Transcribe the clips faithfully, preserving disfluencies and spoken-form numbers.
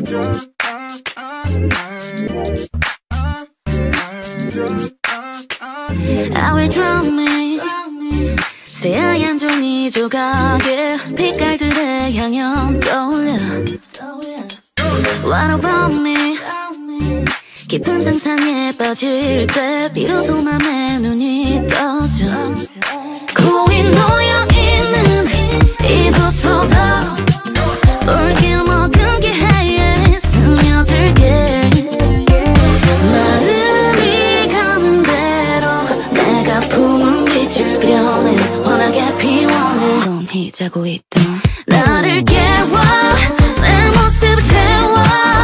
I will drown me 새하얀 종이 조각에 빛깔들의 향연 떠올려 What about me 깊은 상상에 빠질 때 비로소 맘에 눈이 떠져 고이 놓여있는 이곳으로 더 올길 먹은 기회에 스며들게 마음이 가는 대로 내가 품은 빛을 그려내 환하게 피워내 손이 자고 있던 나를 깨워 내 모습을 채워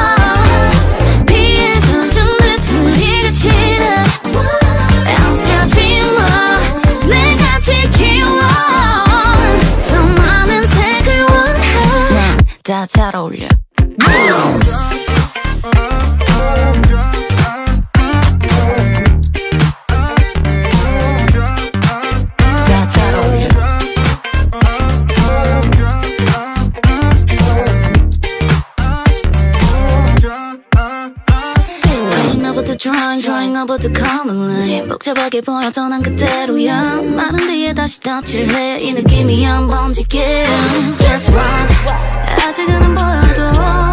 비에 젖은 듯 흐리그치는 I'm still dreamer 내가 제일 키워 더 많은 색을 원해 난 다 잘 어울려 Drawing, drawing over the color line 복잡하게 보였던 난 그대로야 마른 뒤에 다시 덧칠해 이 느낌이 한 번지게 That's right 아직은 안 보여도